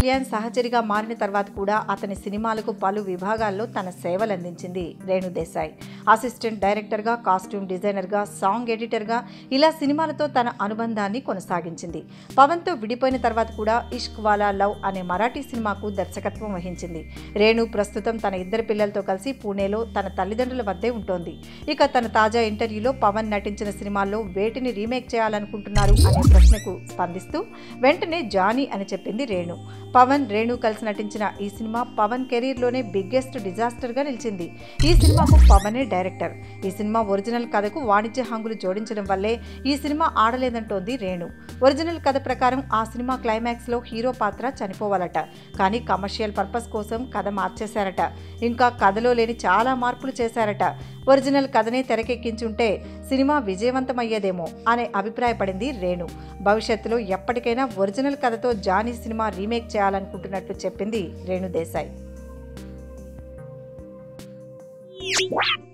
కళ్యాణ్ సహచరిగా మారిన తర్వాత కూడా అతని సినిమాలకు పలు విభాగాల్లో తన సేవలందించింది రేణు దేశాయ్. అసిస్టెంట్ డైరెక్టర్గా, కాస్ట్యూమ్ డిజైనర్గా, సాంగ్ ఎడిటర్గా ఇలా సినిమాలతో తన అనుబంధాన్ని కొనసాగించింది. పవన్తో విడిపోయిన తర్వాత కూడా ఇష్క్ వాలా లవ్ అనే మరాఠీ సినిమాకు దర్శకత్వం వహించింది. రేణు ప్రస్తుతం తన 2 పిల్లలతో కలిసి పూణేలో తన తల్లిదండ్రుల వద్దే ఉంటోంది. ఇక తన తాజా ఇంటర్వ్యూలో పవన్ నటించిన సినిమాల్లో వేటిని రీమేక్ చేయాలనుకుంటున్నారు అనే ప్రశ్నకు స్పందిస్తూ వెంటనే జానీ అని చెప్పింది రేణు. పవన్, రేణు కలిసి నటించిన ఈ సినిమా పవన్ కెరీర్లోనే బిగ్గెస్ట్ డిజాస్టర్గా నిలిచింది. ఈ సినిమాకు పవనే డైరెక్టర్. ఈ సినిమా ఒరిజినల్ కథకు వాణిజ్య హంగులు జోడించడం వల్లే ఈ సినిమా ఆడలేదంటోంది రేణు. ఒరిజినల్ కథ ప్రకారం ఆ సినిమా క్లైమాక్స్లో హీరో పాత్ర చనిపోవాలట. కానీ కమర్షియల్ పర్పస్ కోసం కథ మార్చేశారట. ఇంకా కథలో లేని చాలా మార్పులు చేశారట. ఒరిజినల్ కథనే తెరకెక్కించుంటే సినిమా విజయవంతమయ్యేదేమో అనే అభిప్రాయపడింది రేణు. భవిష్యత్తులో ఎప్పటికైనా ఒరిజినల్ కథతో జానీ సినిమా రీమేక్ చేయాలనుకుంటున్నట్లు చెప్పింది రేణు దేశాయ్.